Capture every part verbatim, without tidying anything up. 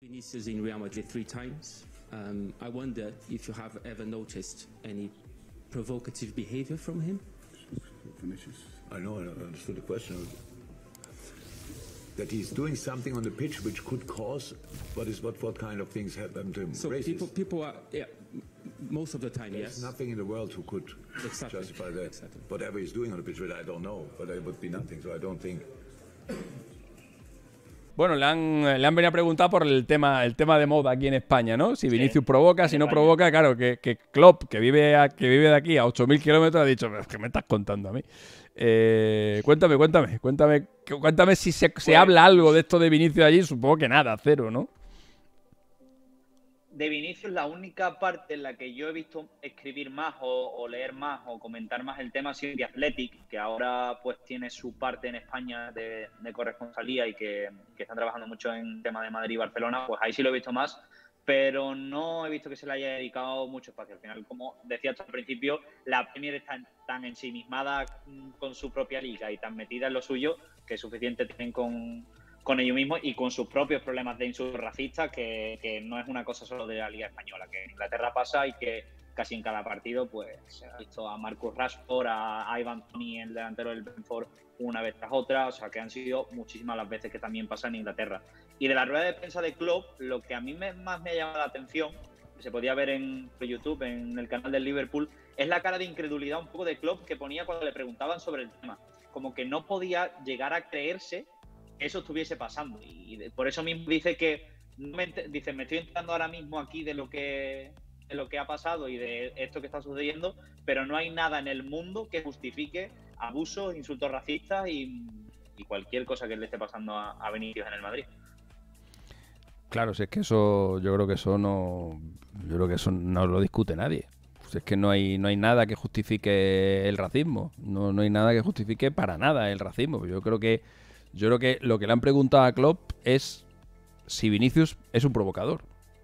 Vinicius in Real Madrid three times. Um, I wonder if you have ever noticed any provocative behavior from him. Vinicius. I know, I understood the question. That he's doing something on the pitch which could cause, what is what what kind of things happen to him? So Racist. people, people are, yeah, most of the time, There's yes. nothing in the world who could Exactly. justify that. Exactly. Whatever he's doing on the pitch, which I don't know, but it would be nothing. So I don't think. Bueno, le han, le han venido a preguntar por el tema, el tema de moda aquí en España, ¿no? Si Vinicius Sí, provoca, si no España. provoca, claro, que, que Klopp, que vive, a, que vive de aquí a ocho mil kilómetros, ha dicho, ¿qué me estás contando a mí? Eh, cuéntame, cuéntame, cuéntame, cuéntame si se, se Pues- habla algo de esto de Vinicius allí, supongo que nada, cero, ¿no? De Vinicius, la única parte en la que yo he visto escribir más o, o leer más o comentar más el tema ha sido de Athletic, que ahora pues tiene su parte en España de, de corresponsalía y que, que están trabajando mucho en tema de Madrid y Barcelona, pues ahí sí lo he visto más, pero no he visto que se le haya dedicado mucho espacio. Al final, como decía hasta el principio, la Premier está tan ensimismada con su propia liga y tan metida en lo suyo que suficiente tienen con... con ellos mismos y con sus propios problemas de insultos racistas, que, que no es una cosa solo de la Liga Española, que en Inglaterra pasa y que casi en cada partido pues se ha visto a Marcus Rashford, a Ivan Toney, el delantero del Brentford, una vez tras otra, o sea que han sido muchísimas las veces que también pasa en Inglaterra. Y de la rueda de prensa de Klopp, lo que a mí me, más me ha llamado la atención, que se podía ver en YouTube, en el canal del Liverpool, es la cara de incredulidad un poco de Klopp que ponía cuando le preguntaban sobre el tema, como que no podía llegar a creerse eso estuviese pasando, y de, por eso mismo dice que no me, dice me estoy enterando ahora mismo aquí de lo que de lo que ha pasado y de esto que está sucediendo, pero no hay nada en el mundo que justifique abusos, insultos racistas y, y cualquier cosa que le esté pasando a, a Vinicius en el Madrid. Claro, si es que eso, yo creo que eso no, yo creo que eso no lo discute nadie. Si es que no hay, no hay nada que justifique el racismo, no, no hay nada que justifique para nada el racismo. Yo creo que Yo creo que lo que le han preguntado a Klopp es si Vinicius es un provocador.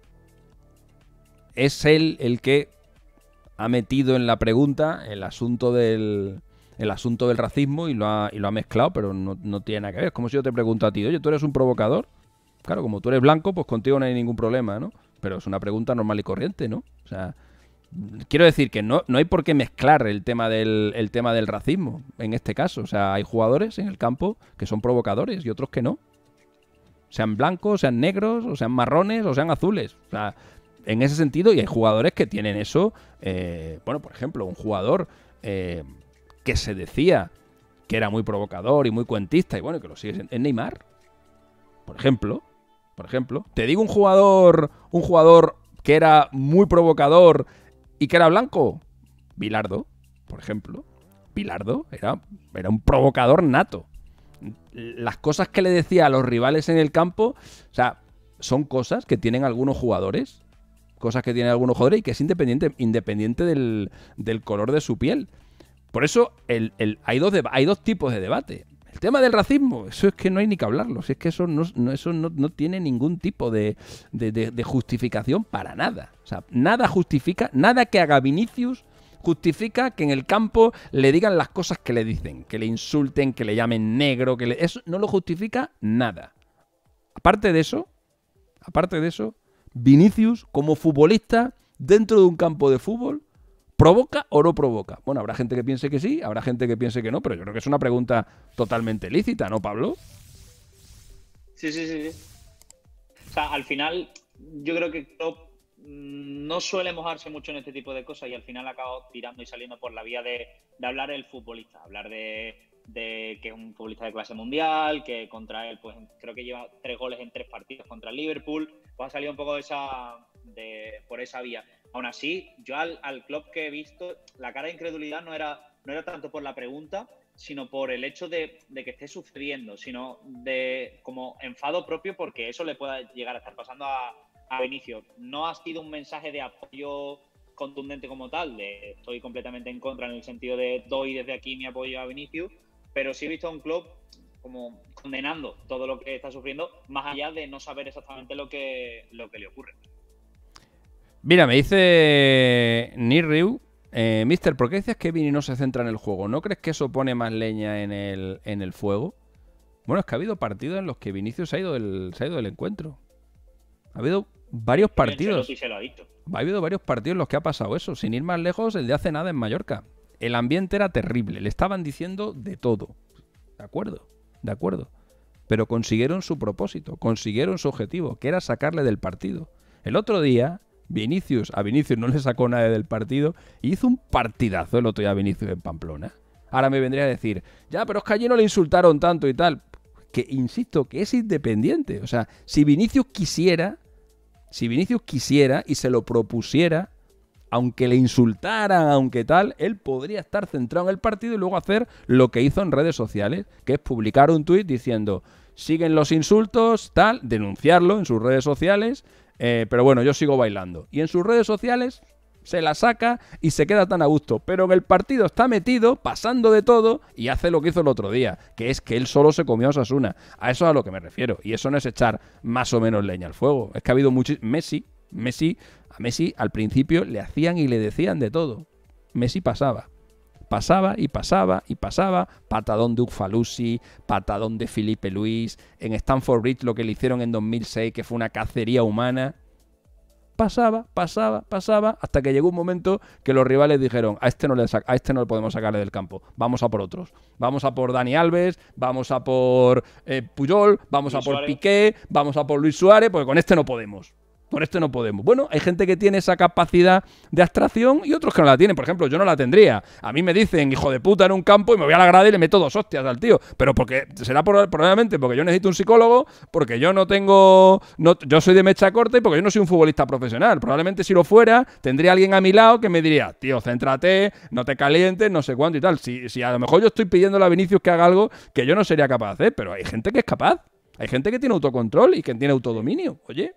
Es él el que ha metido en la pregunta el asunto del, el asunto del racismo y lo ha, y lo ha mezclado, pero no, no tiene nada que ver. Es como si yo te pregunto a ti, oye, ¿tú eres un provocador? Claro, como tú eres blanco, pues contigo no hay ningún problema, ¿no? Pero es una pregunta normal y corriente, ¿no? O sea, quiero decir que no, no hay por qué mezclar el tema del el tema del racismo en este caso. O sea, hay jugadores en el campo que son provocadores y otros que no. Sean blancos, sean negros, o sean marrones, o sean azules. O sea, en ese sentido, y hay jugadores que tienen eso. Eh, bueno, por ejemplo, un jugador eh, que se decía que era muy provocador y muy cuentista, y bueno, que lo sigue siendo, es Neymar. Por ejemplo, por ejemplo. Te digo un jugador, un jugador que era muy provocador y que era blanco. Bilardo, por ejemplo. Bilardo era, era un provocador nato. Las cosas que le decía a los rivales en el campo, o sea, son cosas que tienen algunos jugadores, cosas que tienen algunos jugadores y que es independiente, independiente del, del color de su piel. Por eso el, el, hay, dos de, hay dos tipos de debate. El tema del racismo, eso es que no hay ni que hablarlo. Si es que eso no, no, eso no, no tiene ningún tipo de, de, de, de justificación para nada. O sea, nada justifica, nada que haga Vinicius justifica que en el campo le digan las cosas que le dicen, que le insulten, que le llamen negro, que le... eso no lo justifica nada. Aparte de eso, aparte de eso, Vinicius como futbolista dentro de un campo de fútbol, ¿provoca o no provoca? Bueno, habrá gente que piense que sí, habrá gente que piense que no, pero yo creo que es una pregunta totalmente lícita, ¿no, Pablo? Sí, sí, sí, sí. O sea, al final, yo creo que Klopp no suele mojarse mucho en este tipo de cosas y al final acaba tirando y saliendo por la vía de, de hablar del futbolista, hablar de, de que es un futbolista de clase mundial, que contra él, pues creo que lleva tres goles en tres partidos contra el Liverpool, pues ha salido un poco de esa, de, por esa vía. Aún así, yo al, al Klopp que he visto, la cara de incredulidad no era, no era tanto por la pregunta, sino por el hecho de, de que esté sucediendo, sino de como enfado propio porque eso le pueda llegar a estar pasando a, a Vinicius. No ha sido un mensaje de apoyo contundente como tal, de estoy completamente en contra en el sentido de doy desde aquí mi apoyo a Vinicius, pero sí he visto a un Klopp como condenando todo lo que está sufriendo, más allá de no saber exactamente lo que, lo que le ocurre. Mira, me dice Nirriu, eh, Mister, ¿por qué decías que Vini no se centra en el juego? ¿No crees que eso pone más leña en el, en el fuego? Bueno, es que ha habido partidos en los que Vinicius se ha ido del, se ha ido del encuentro. Ha Ha habido varios partidos. Sí se lo ha dicho. Ha habido varios partidos en los que ha pasado eso. Sin ir más lejos, el de hace nada en Mallorca. El ambiente era terrible. Le estaban diciendo de todo. De acuerdo, de acuerdo. Pero consiguieron su propósito, consiguieron su objetivo, que era sacarle del partido. El otro día, Vinicius, a Vinicius no le sacó nadie del partido y hizo un partidazo el otro día a Vinicius en Pamplona. Ahora me vendría a decir, ya, pero es que allí no le insultaron tanto y tal. Que, insisto, que es independiente. O sea, si Vinicius quisiera, si Vinicius quisiera y se lo propusiera, aunque le insultaran, aunque tal, él podría estar centrado en el partido y luego hacer lo que hizo en redes sociales, que es publicar un tuit diciendo, siguen los insultos, tal, denunciarlo en sus redes sociales, eh, pero bueno, yo sigo bailando. Y en sus redes sociales se la saca y se queda tan a gusto, pero en el partido está metido, pasando de todo, y hace lo que hizo el otro día, que es que él solo se comió a Osasuna. A eso es a lo que me refiero, y eso no es echar más o menos leña al fuego. Es que ha habido muchos... Messi, Messi... A Messi al principio le hacían y le decían de todo. Messi pasaba. Pasaba y pasaba y pasaba. Patadón de Ugfalusi, patadón de Felipe Luis. En Stamford Bridge lo que le hicieron en dos mil seis, que fue una cacería humana. Pasaba, pasaba, pasaba, hasta que llegó un momento que los rivales dijeron, a este no le, a este no le podemos sacarle del campo, vamos a por otros. Vamos a por Dani Alves, vamos a por eh, Puyol, vamos Luis a por Suárez. Piqué, vamos a por Luis Suárez, porque con este no podemos. Con este no podemos. Bueno, hay gente que tiene esa capacidad de abstracción y otros que no la tienen. Por ejemplo, yo no la tendría. A mí me dicen hijo de puta en un campo y me voy a la grada y le meto dos hostias al tío. Pero porque será por, probablemente porque yo necesito un psicólogo, porque yo no tengo... No, yo soy de mecha corta y porque yo no soy un futbolista profesional. Probablemente si lo fuera, tendría alguien a mi lado que me diría, tío, céntrate, no te calientes, no sé cuánto y tal. Si, si a lo mejor yo estoy pidiéndole a Vinicius que haga algo que yo no sería capaz de hacer, pero hay gente que es capaz. Hay gente que tiene autocontrol y que tiene autodominio. Oye...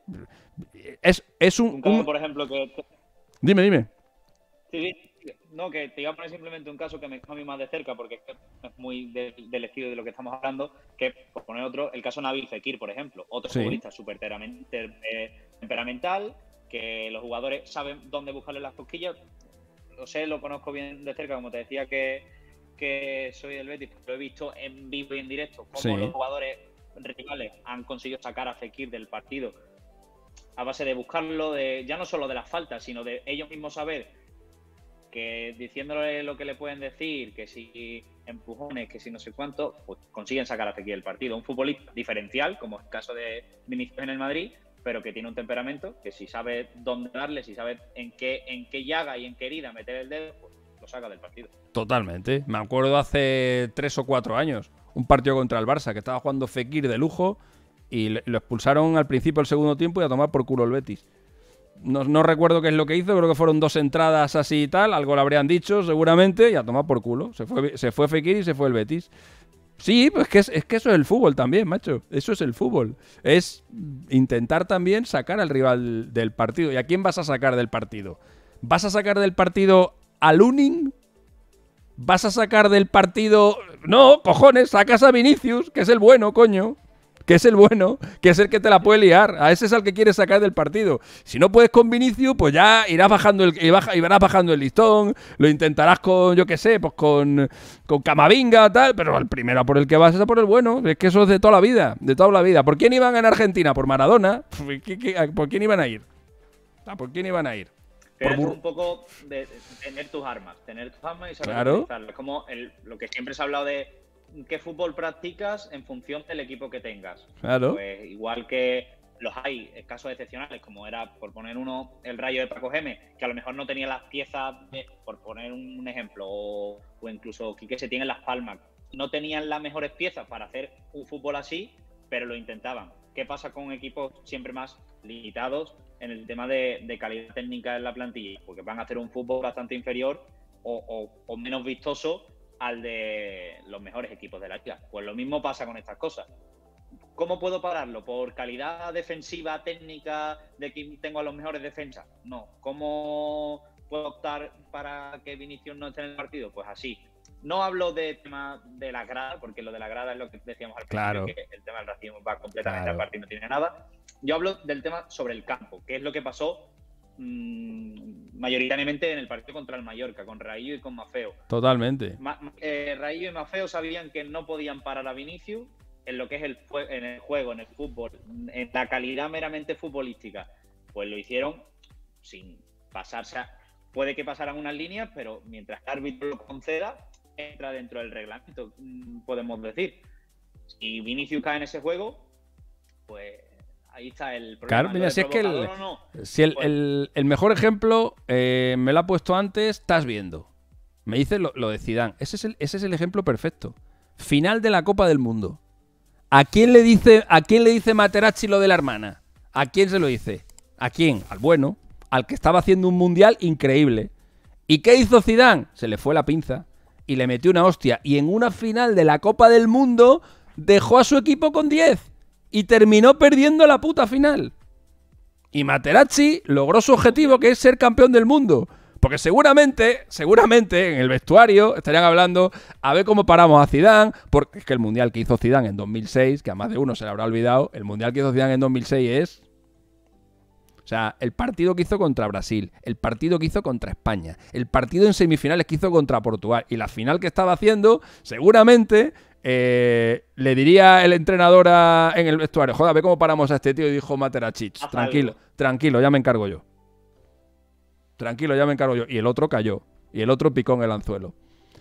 Es, es un, Un caso, un... por ejemplo, que... Dime, dime. Sí, sí. No, que te iba a poner simplemente un caso que me a mí más de cerca, porque es muy de, del estilo de lo que estamos hablando, que, por poner otro, el caso Nabil Fekir, por ejemplo. Otro Sí. futbolista súper temperamental, que los jugadores saben dónde buscarle las cosquillas. Lo sé, lo conozco bien de cerca, como te decía que, que soy del Betis, lo he visto en vivo y en directo, cómo Sí. los jugadores rivales han conseguido sacar a Fekir del partido a base de buscarlo, de ya no solo de las faltas, sino de ellos mismos saber que diciéndole lo que le pueden decir, que si empujones, que si no sé cuánto, pues consiguen sacar a Fekir del partido. Un futbolista diferencial, como es el caso de Vinicius en el Madrid, pero que tiene un temperamento, que si sabe dónde darle, si sabe en qué, en qué llaga y en qué herida meter el dedo, pues lo saca del partido. Totalmente. Me acuerdo hace tres o cuatro años, un partido contra el Barça, que estaba jugando Fekir de lujo y le- lo expulsaron al principio del segundo tiempo y a tomar por culo el Betis. No, no recuerdo qué es lo que hizo, creo que fueron dos entradas así y tal, algo le habrían dicho seguramente y a tomar por culo. Se fue, se fue Fekir y se fue el Betis. Sí, pues que es, es que eso es el fútbol también, macho. Eso es el fútbol. Es intentar también sacar al rival del partido. ¿Y a quién vas a sacar del partido? ¿Vas a sacar del partido a Lunin? ¿Vas a sacar del partido...? No, cojones, sacas a Vinicius, que es el bueno, coño. Que es el bueno, que es el que te la puede liar. A ese es al que quieres sacar del partido. Si no puedes con Vinicius, pues ya irás bajando el, irás bajando el listón. Lo intentarás con, yo qué sé, pues con, con Camavinga, tal. Pero el primero por el que vas es a por el bueno. Es que eso es de toda la vida, de toda la vida. ¿Por quién iban en Argentina? ¿Por Maradona? ¿Qué, qué, ¿Por quién iban a ir? ¿Por quién iban a ir? Pero Por es bur- un poco de, de tener tus armas, tener tus armas y saber Claro. utilizarlas. Es como el, lo que siempre se ha hablado de qué fútbol practicas en función del equipo que tengas. Claro. Pues igual que los hay casos excepcionales, como era, por poner uno, el Rayo de Paco Gémez, que a lo mejor no tenía las piezas, de, por poner un ejemplo, o, o incluso Quique Setién en Las Palmas, no tenían las mejores piezas para hacer un fútbol así, pero lo intentaban. ¿Qué pasa con equipos siempre más limitados en el tema de, de calidad técnica en la plantilla? Porque van a hacer un fútbol bastante inferior o, o, o menos vistoso al de los mejores equipos de la liga. Pues lo mismo pasa con estas cosas. ¿Cómo puedo pararlo? ¿Por calidad defensiva, técnica, de que tengo a los mejores defensas? No. ¿Cómo puedo optar para que Vinicius no esté en el partido? Pues así. No hablo de tema de la grada, porque lo de la grada es lo que decíamos al Claro. principio, que el tema del racismo va completamente Claro. aparte y no tiene nada. Yo hablo del tema sobre el campo, que es lo que pasó mmm, mayoritariamente en el partido contra el Mallorca, con Raillo y con Maffeo. Totalmente. Ma eh, Raillo y Maffeo sabían que no podían parar a Vinicius en lo que es el, en el juego, en el fútbol, en la calidad meramente futbolística, pues lo hicieron sin pasarse a... Puede que pasaran unas líneas, pero mientras el árbitro lo conceda, entra dentro del reglamento, podemos decir. Si Vinicius cae en ese juego, pues ahí está el problema. Claro, mira, si es que el, o no, si el, pues, el, el mejor ejemplo eh, me lo ha puesto antes, estás viendo. Me dice lo, lo de Zidane. Ese es, el, ese es el ejemplo perfecto. Final de la Copa del Mundo. ¿A quién le dice, a quién le dice Materazzi lo de la hermana? ¿A quién se lo dice? ¿A quién? Al bueno, al que estaba haciendo un mundial increíble. ¿Y qué hizo Zidane? Se le fue la pinza y le metió una hostia. Y en una final de la Copa del Mundo dejó a su equipo con diez y terminó perdiendo la puta final. Y Materazzi logró su objetivo, que es ser campeón del mundo. Porque seguramente, seguramente en el vestuario estarían hablando a ver cómo paramos a Zidane, porque es que el mundial que hizo Zidane en dos mil seis, que a más de uno se le habrá olvidado, el mundial que hizo Zidane en dos mil seis es... O sea, el partido que hizo contra Brasil, el partido que hizo contra España, el partido en semifinales que hizo contra Portugal y la final que estaba haciendo, seguramente eh, le diría el entrenador a, en el vestuario, joder, a ver cómo paramos a este tío, y dijo Materazzi, tranquilo, tranquilo, ya me encargo yo. Tranquilo, ya me encargo yo. Y el otro cayó. Y el otro picó en el anzuelo.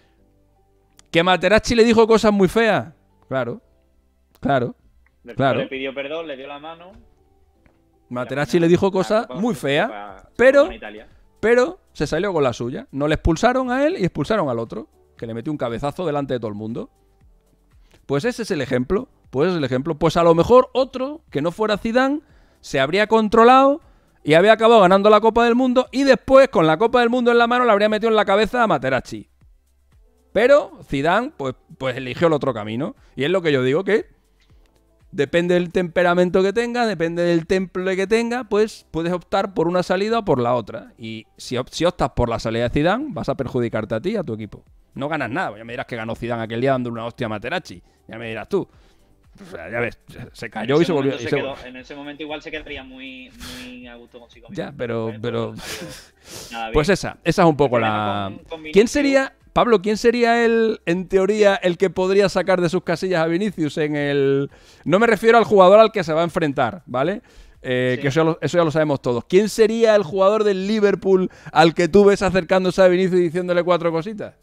¿Que Materazzi le dijo cosas muy feas? Claro. Claro. Claro. Le pidió perdón, le dio la mano. Materazzi le dijo cosas muy feas. Pero, pero se salió con la suya. No le expulsaron a él y expulsaron al otro, que le metió un cabezazo delante de todo el mundo. Pues ese es el ejemplo. Pues ese es el ejemplo. Pues a lo mejor otro, que no fuera Zidane, se habría controlado y había acabado ganando la Copa del Mundo y después, con la Copa del Mundo en la mano, le habría metido en la cabeza a Materazzi. Pero Zidane, pues, pues eligió el otro camino. Y es lo que yo digo, que depende del temperamento que tenga, depende del temple que tenga, pues puedes optar por una salida o por la otra. Y si, si optas por la salida de Zidane, vas a perjudicarte a ti y a tu equipo. No ganas nada. Ya me dirás que ganó Zidane aquel día dando una hostia a Materazzi. Ya me dirás tú. O sea, ya ves, se cayó y se volvió. Se y se quedó, volvió. En ese momento igual se quedaría muy, muy a gusto consigo mismo. Ya, pero... ¿eh? pero... Nada, pues esa, esa es un poco la... Con, con ¿Quién sería, Pablo, quién sería el, en teoría, el que podría sacar de sus casillas a Vinicius en el... No me refiero al jugador al que se va a enfrentar, ¿vale? Eh, Sí. Que eso ya, lo, eso ya lo sabemos todos. ¿Quién sería el jugador del Liverpool al que tú ves acercándose a Vinicius y diciéndole cuatro cositas?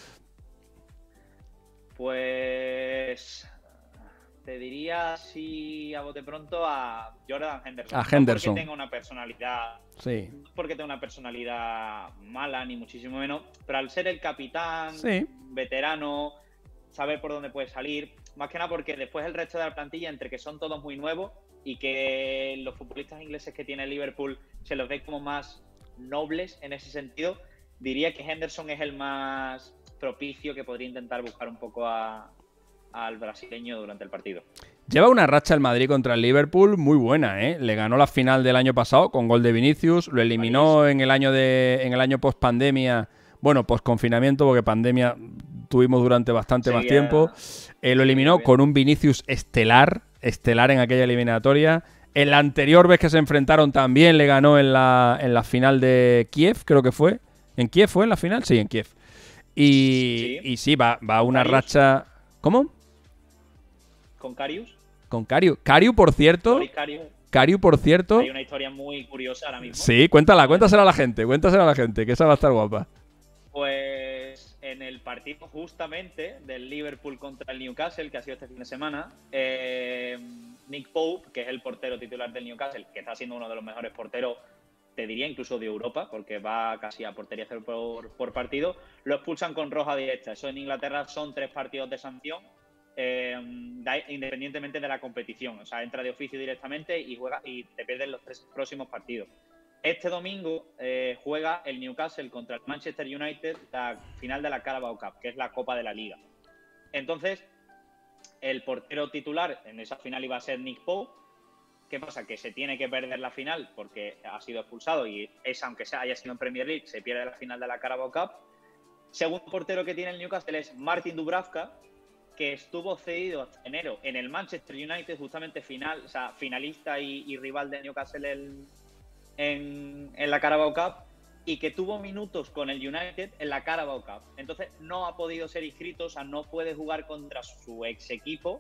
Pues... Te diría, si a bote pronto, a Jordan Henderson. A Henderson. No porque tenga una personalidad... Sí. No porque tenga una personalidad mala, ni muchísimo menos, pero al ser el capitán, Sí. veterano, saber por dónde puede salir, más que nada porque después el resto de la plantilla, entre que son todos muy nuevos y que los futbolistas ingleses que tiene Liverpool se los ve como más nobles en ese sentido, diría que Henderson es el más propicio, que podría intentar buscar un poco a, al brasileño durante el partido. Lleva una racha el Madrid contra el Liverpool muy buena, ¿eh? Le ganó la final del año pasado con gol de Vinicius, lo eliminó en el año de en el año post pandemia, bueno, post confinamiento, porque pandemia tuvimos durante bastante Sí, más ya... tiempo. Eh, lo eliminó sí, con un Vinicius estelar, estelar en aquella eliminatoria. En la anterior vez que se enfrentaron también le ganó en la, en la final de Kiev, creo que fue. ¿En Kiev fue en la final? Sí, en Kiev. Y sí, y sí va, va una Karius. racha... ¿Cómo? ¿Con Karius? Con Kariu. Kariu, por cierto. Boris Karius. Kariu, por cierto. Hay una historia muy curiosa ahora mismo. Sí, cuéntala, cuéntasela a la gente, cuéntasela a la gente, que esa va a estar guapa. Pues en el partido justamente del Liverpool contra el Newcastle, que ha sido este fin de semana, eh, Nick Pope, que es el portero titular del Newcastle, que está siendo uno de los mejores porteros, te diría incluso de Europa, porque va casi a portería cero por, por partido, lo expulsan con roja directa. Eso en Inglaterra son tres partidos de sanción, eh, da, independientemente de la competición. O sea, entra de oficio directamente y juega y te pierdes los tres próximos partidos. Este domingo eh, juega el Newcastle contra el Manchester United, la final de la Carabao Cup, que es la Copa de la Liga. Entonces, el portero titular en esa final iba a ser Nick Pope. ¿Qué pasa? Que se tiene que perder la final porque ha sido expulsado y esa, aunque sea, haya sido en Premier League, se pierde la final de la Carabao Cup. Segundo portero que tiene el Newcastle es Martin Dubravka, que estuvo cedido hasta enero en el Manchester United, justamente final, o sea, finalista y, y rival de Newcastle en, en, en la Carabao Cup, y que tuvo minutos con el United en la Carabao Cup. Entonces no ha podido ser inscrito, o sea, no puede jugar contra su ex equipo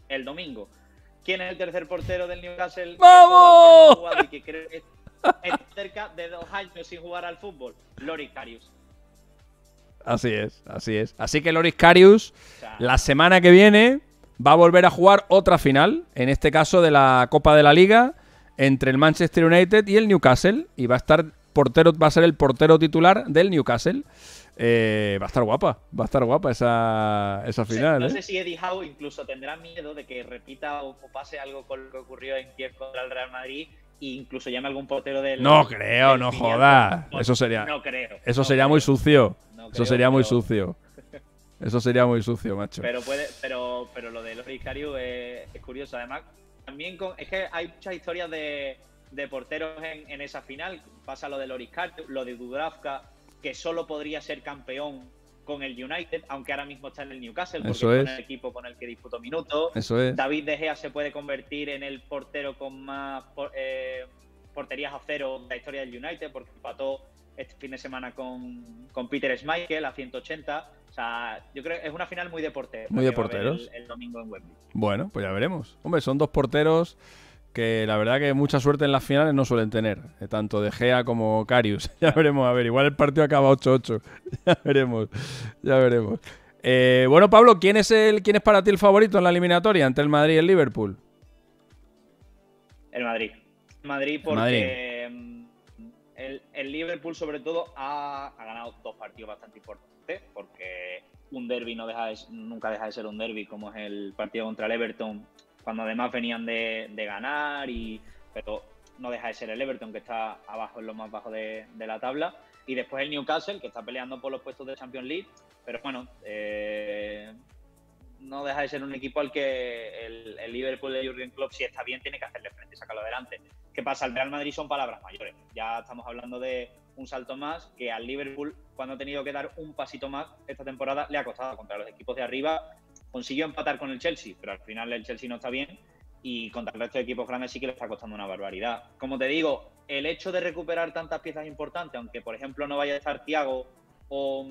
el domingo. ¿Quién es el tercer portero del Newcastle? ¡Vamos! Que todavía no ha jugado y que creo que está cerca de dos años sin jugar al fútbol. Loris Karius. Así es, así es. Así que Loris Karius, O sea, la semana que viene, va a volver a jugar otra final, en este caso de la Copa de la Liga, entre el Manchester United y el Newcastle. Y va a estar portero, va a ser el portero titular del Newcastle. Eh, va a estar guapa, va a estar guapa esa, esa final. No ¿eh? sé si Eddie Howe incluso tendrá miedo de que repita o, o pase algo con lo que ocurrió en Kiev contra el Real Madrid e incluso llame a algún portero del. No creo, del no filial. jodas. No, Eso sería, No creo. eso no sería creo. muy sucio. No Eso creo, sería muy pero- sucio. Eso sería muy sucio, macho. Pero puede, pero, pero lo de Loris Karius es, es curioso. Además, también con, es que hay muchas historias de, de porteros en, en esa final. Pasa lo de Loris Karius, lo de Dubravka, que solo podría ser campeón con el United, aunque ahora mismo está en el Newcastle, porque Eso es es. con el equipo con el que disputó minutos. Eso es. David De Gea se puede convertir en el portero con más por- eh, porterías a cero de la historia del United, porque empató este fin de semana con, con Peter Schmeichel a ciento ochenta. O sea, yo creo que es una final muy de porteros. Muy la de que va a haber porteros. El, el domingo en Wembley. Bueno, pues ya veremos. Hombre, son dos porteros que la verdad que mucha suerte en las finales no suelen tener. eh, Tanto De Gea como Karius. Ya veremos, a ver. Igual el partido acaba ocho ocho. Ya veremos. Ya veremos. Eh, bueno, Pablo, ¿quién es el quién es para ti el favorito en la eliminatoria entre el Madrid y el Liverpool? El Madrid. Madrid porque Madrid. mm, El, el Liverpool sobre todo ha, ha ganado dos partidos bastante importantes, porque un derbi no deja de, nunca deja de ser un derbi, como es el partido contra el Everton, cuando además venían de, de ganar, y pero no deja de ser el Everton, que está abajo, en lo más bajo de, de la tabla, y después el Newcastle, que está peleando por los puestos de Champions League, pero bueno, eh, no deja de ser un equipo al que el, el Liverpool de Jürgen Klopp, si está bien, tiene que hacerle frente y sacarlo adelante. ¿Qué pasa? El Real Madrid son palabras mayores. Ya estamos hablando de un salto más, que al Liverpool, cuando ha tenido que dar un pasito más esta temporada, le ha costado contra los equipos de arriba. Consiguió empatar con el Chelsea, pero al final el Chelsea no está bien, y contra el resto de equipos grandes sí que le está costando una barbaridad. Como te digo, el hecho de recuperar tantas piezas importantes, aunque por ejemplo no vaya a estar Thiago o,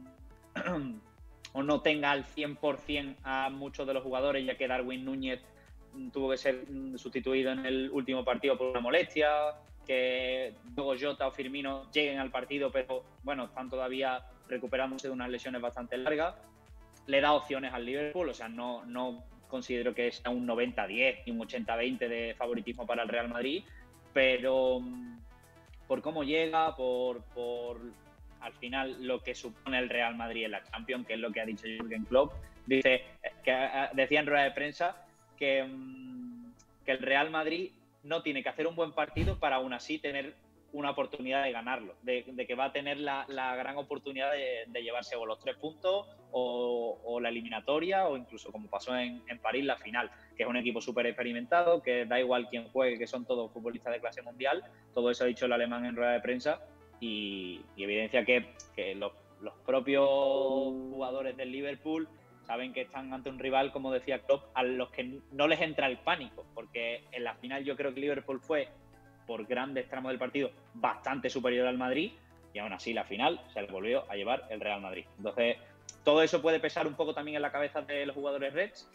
o no tenga al cien por cien a muchos de los jugadores, ya que Darwin Núñez tuvo que ser sustituido en el último partido por una molestia, que luego Jota o Firmino lleguen al partido, pero bueno, están todavía recuperándose de unas lesiones bastante largas. Le da opciones al Liverpool, o sea, no, no considero que sea un noventa diez ni un ochenta veinte de favoritismo para el Real Madrid, pero por cómo llega, por, por al final lo que supone el Real Madrid en la Champions, que es lo que ha dicho Jürgen Klopp, dice, que decía en rueda de prensa que, que el Real Madrid no tiene que hacer un buen partido para aún así tener una oportunidad de ganarlo, de, de que va a tener la, la gran oportunidad de, de llevarse o los tres puntos o, o la eliminatoria, o incluso como pasó en, en París, la final, que es un equipo súper experimentado, que da igual quién juegue, que son todos futbolistas de clase mundial. Todo eso ha dicho el alemán en rueda de prensa, y, y evidencia que, que los, los propios jugadores del Liverpool saben que están ante un rival, como decía Klopp, a los que no les entra el pánico, porque en la final yo creo que Liverpool fue, por grandes tramos del partido, bastante superior al Madrid, y aún así la final se le volvió a llevar el Real Madrid. Entonces, todo eso puede pesar un poco también en la cabeza de los jugadores Reds,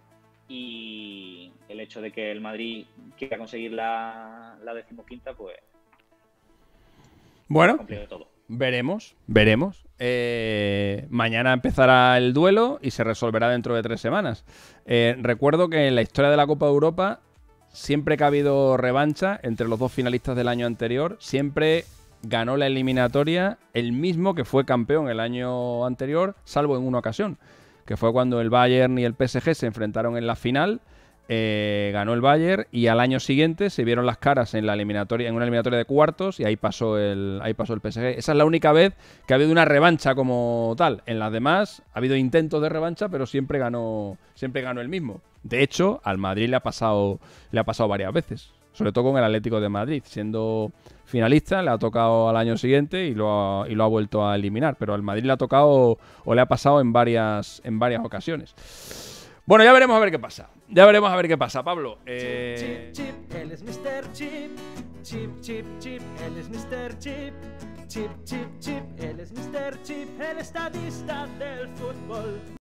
y el hecho de que el Madrid quiera conseguir la, la decimoquinta, pues Bueno, complica todo. veremos, veremos. Eh, mañana empezará el duelo y se resolverá dentro de tres semanas. Eh, recuerdo que en la historia de la Copa de Europa, siempre que ha habido revancha entre los dos finalistas del año anterior, siempre ganó la eliminatoria el mismo que fue campeón el año anterior, salvo en una ocasión, que fue cuando el Bayern y el P S G se enfrentaron en la final. Eh, ganó el Bayern y al año siguiente se vieron las caras en la eliminatoria, en una eliminatoria de cuartos, y ahí pasó el ahí pasó el P S G. Esa es la única vez que ha habido una revancha como tal. En las demás ha habido intentos de revancha, pero siempre ganó siempre ganó el mismo. De hecho, al Madrid le ha pasado le ha pasado varias veces, sobre todo con el Atlético de Madrid, siendo finalista, le ha tocado al año siguiente y lo ha, y lo ha vuelto a eliminar, pero al Madrid le ha tocado o le ha pasado en varias en varias ocasiones. Bueno, ya veremos a ver qué pasa. Ya veremos a ver qué pasa, Pablo. Eh... Chip, chip, él es mister Chip. Chip, chip, chip, él es mister Chip. Chip, chip, chip, él es mister Chip, el estadista del fútbol.